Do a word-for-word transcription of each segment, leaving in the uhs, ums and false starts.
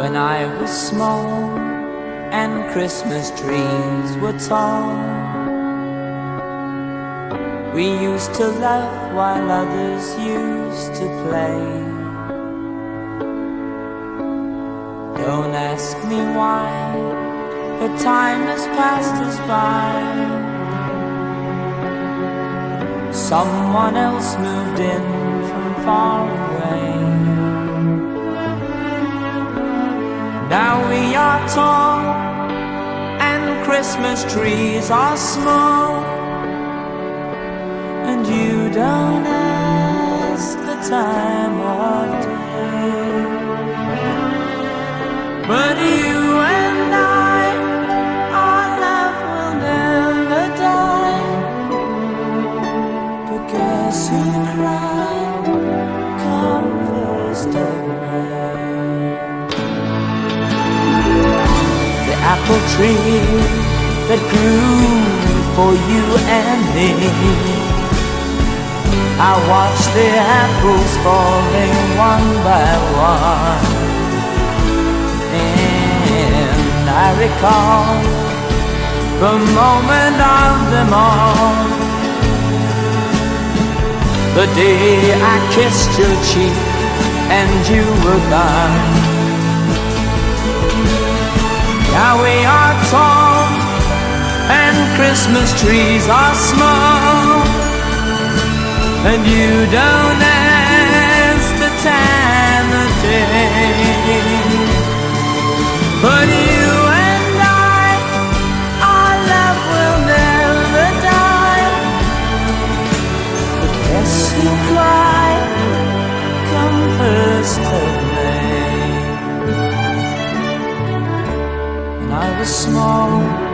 when I was small and Christmas trees were tall. We used to laugh while others used to play. Don't ask me why, but time has passed us by. Someone else moved in from far away. Now we are tall and Christmas trees are small, and you don't ask the time of day. But you and I, our love will never die. But guess who cried come first of May? The apple tree that grew for you and me. I watched the apples falling one by one, and I recall the moment of them all, the day I kissed your cheek and you were gone. Now we are tall and Christmas trees are small, and you don't ask the time of day. But you and I, our love will never die. But guess who cried come first of May? When I was small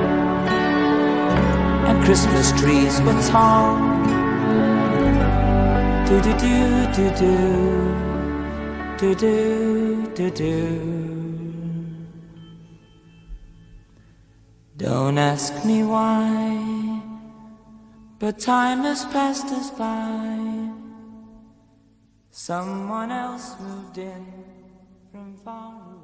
and Christmas trees were tall, do do do do do do do do. Don't ask me why, but time has passed us by. Someone else moved in from far away.